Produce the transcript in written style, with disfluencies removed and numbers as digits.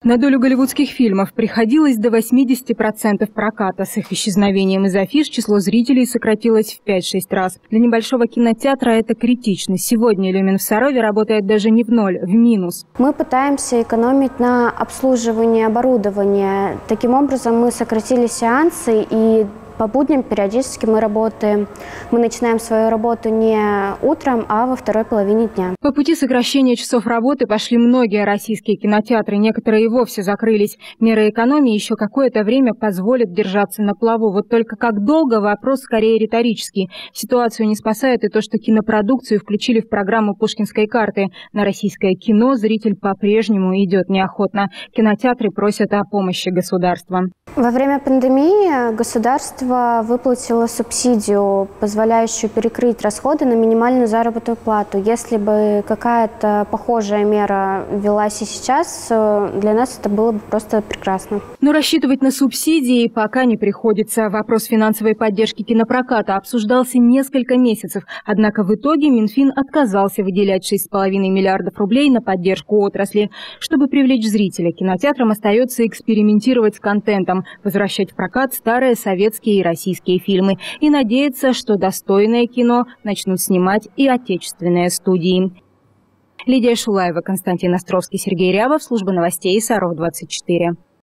На долю голливудских фильмов приходилось до 80% проката. С их исчезновением из афиш число зрителей сократилось в 5-6 раз. Для небольшого кинотеатра это критично. Сегодня «Люмин» в Сарове работает даже не в ноль, в минус. Мы пытаемся экономить на обслуживании оборудования. Таким образом, мы сократили сеансы и по будням периодически мы работаем. Мы начинаем свою работу не утром, а во второй половине дня. По пути сокращения часов работы пошли многие российские кинотеатры. Некоторые и вовсе закрылись. Меры экономии еще какое-то время позволят держаться на плаву. Вот только как долго – вопрос скорее риторический. Ситуацию не спасает и то, что кинопродукцию включили в программу «Пушкинской карты». На российское кино зритель по-прежнему идет неохотно. Кинотеатры просят о помощи государства. Во время пандемии государство выплатило субсидию, позволяющую перекрыть расходы на минимальную заработную плату. Если бы какая-то похожая мера велась и сейчас, для нас это было бы просто прекрасно. Но рассчитывать на субсидии пока не приходится. Вопрос финансовой поддержки кинопроката обсуждался несколько месяцев. Однако в итоге Минфин отказался выделять 6,5 миллиардов рублей на поддержку отрасли. Чтобы привлечь зрителя, кинотеатрам остается экспериментировать с контентом, возвращать в прокат старые советские и российские фильмы и надеяться, что достойное кино начнут снимать и отечественные студии. Лидия Шулаева, Константин Островский, Сергей Рябов, служба новостей Саров 24.